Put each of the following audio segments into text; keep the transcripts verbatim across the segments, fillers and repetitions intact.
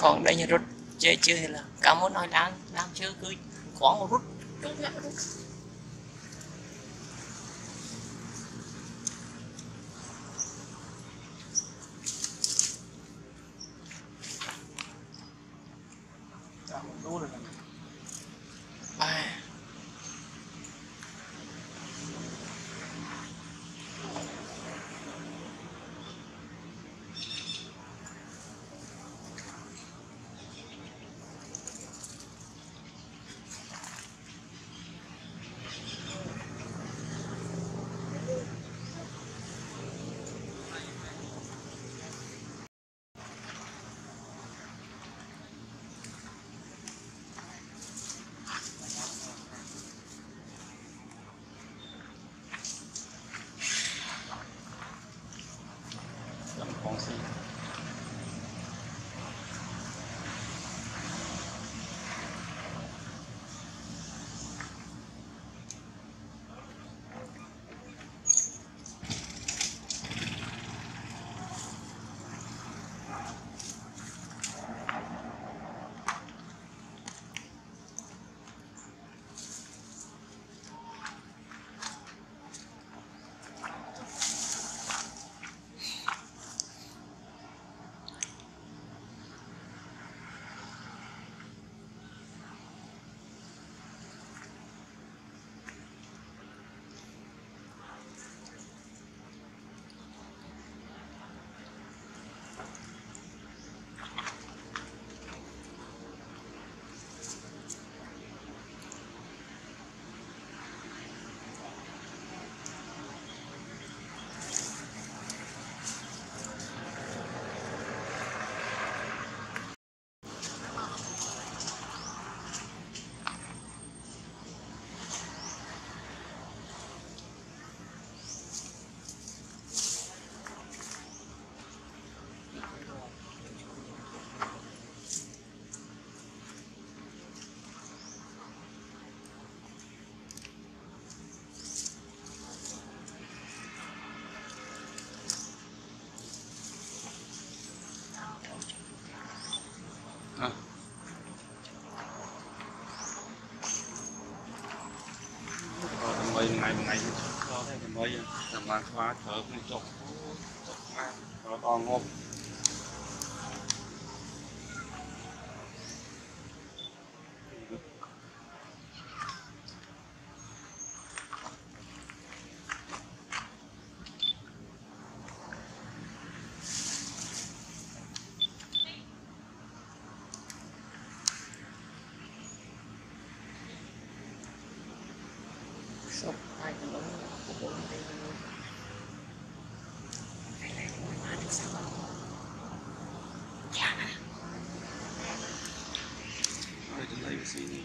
Còn đây như rút chơi chưa thì là cả muốn nói làm làm chưa cứ khoảng một rút ba con xì à. Mấy ngày ngày có thế mấy làm ăn khóa thở cái chọc nó to ngon sốc hai cái lỗ của bộ này cái này cũng má được sao dạ đây trên đây xí này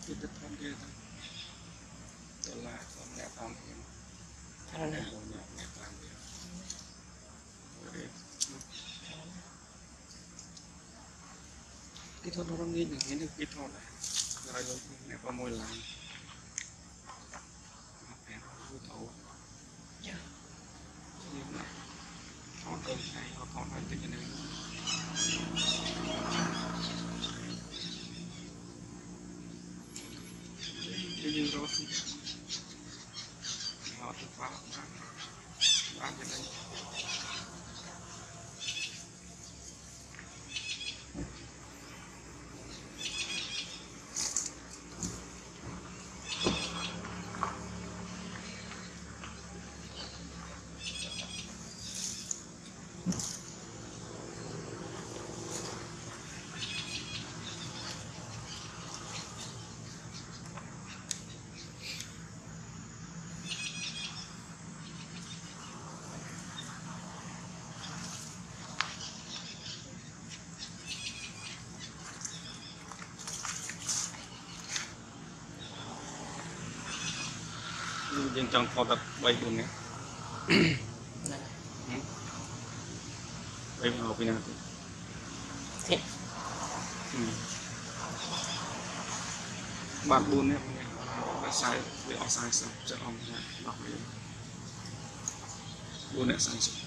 cái đất phong kia thôi đó là con nhà phong kia Thằng nào nhà nhà phong kia rồi kỹ thuật nó đang nghĩ những cái kỹ thuật này rồi rồi nhà phong môi làm em vui thấu dạ nhưng mà họ cần này họ còn phải tự nhiên này cái như đó thì họ tự vào làm cái này nhưng trong kho tập bay buồn nhé bay vào bên nào thế bạn buồn nhé là sai để họ sai sao sẽ ông đọc đi buồn nhé sai sao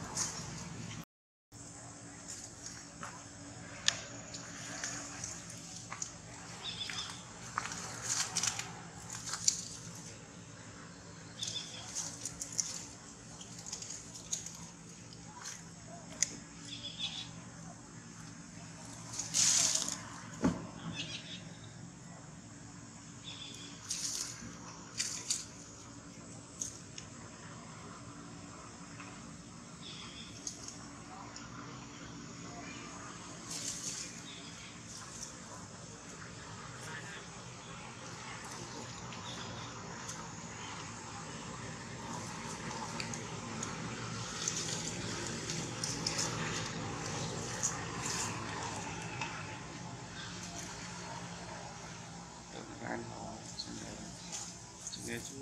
ăn họ sẽ nghe chú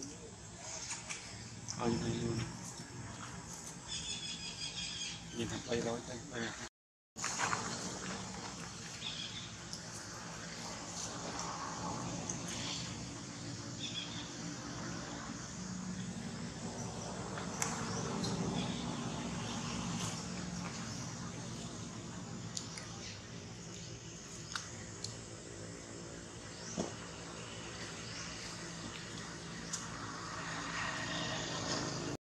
ở như này luôn nhìn thằng bay lối tay bay